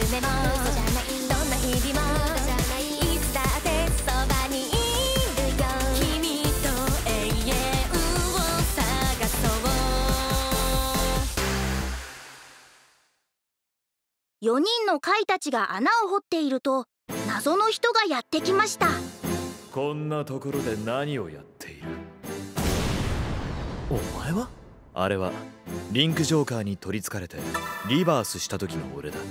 夢も嘘じゃない、どんな日々も嘘じゃない、いつだってそばにいるよ。君と永遠を探そう。 4人の貝たちが穴を掘っていると謎の人がやってきました。 こんなところで何をやっている？お前は？あれはリンクジョーカーに取りつかれてリバースした時の俺だ。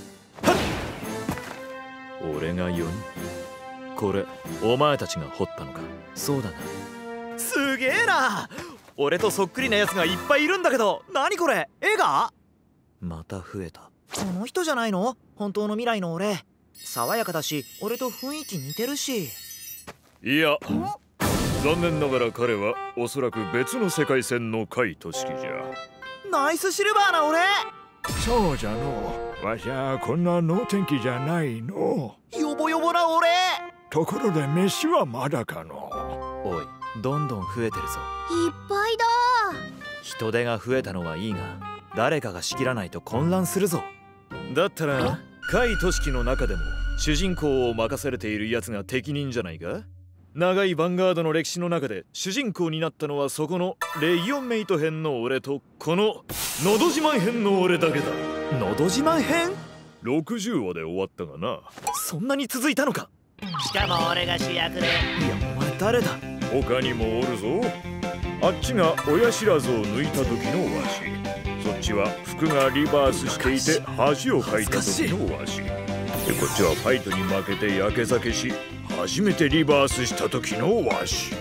俺が4人。これお前たちが掘ったのか？そうだな。すげえな。俺とそっくりなやつがいっぱいいるんだけど。何これ？絵がまた増えた。 この人じゃないの？本当の未来の俺。爽やかだし俺と雰囲気似てるし。 いや、残念ながら彼はおそらく別の世界線のカイトシキじゃ。 ナイスシルバーな俺。 そうじゃの。わしゃこんな能天気じゃないの。 ヨボヨボな俺。 ところで飯はまだかの。 おい、どんどん増えてるぞ。 いっぱいだ。 人手が増えたのはいいが、誰かが仕切らないと混乱するぞ。だったらカイトシキの中でも主人公を任されているやつが適任じゃないか？長いヴァンガードの歴史の中で主人公になったのはそこのレギオンメイト編の俺とこののど自慢編の俺だけだ。のど自慢編？60話で終わったがな。そんなに続いたのか？ しかも俺が主役で。いやお前誰だ？ 他にもおるぞ。あっちが親知らずを抜いた時のわし。そっちは服がリバースしていて恥をかいた時のわし。でこっちはファイトに負けてやけ酒し初めてリバースした時のわし。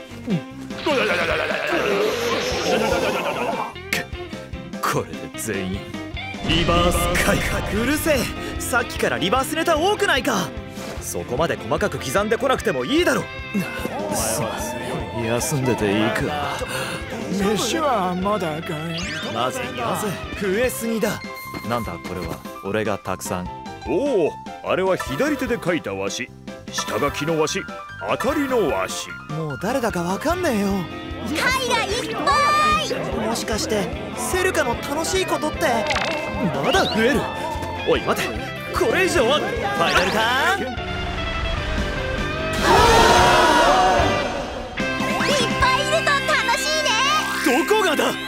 これで全員リバース開花。うるせえ、さっきからリバースネタ多くないか？そこまで細かく刻んでこなくてもいいだろ。休んでていいか？ 飯はまだかい？ まず増えすぎだ。なんだこれは？俺がたくさん。 おお、あれは左手で書いたわし。下書きのわし、当たりのわし。 もう誰だかわかんねえよ。 貝がいっぱい。 もしかしてセルカの楽しいことって。 まだ増える。おい待て、これ以上はファイナルターン。 いっぱいいると楽しいね。 どこがだ？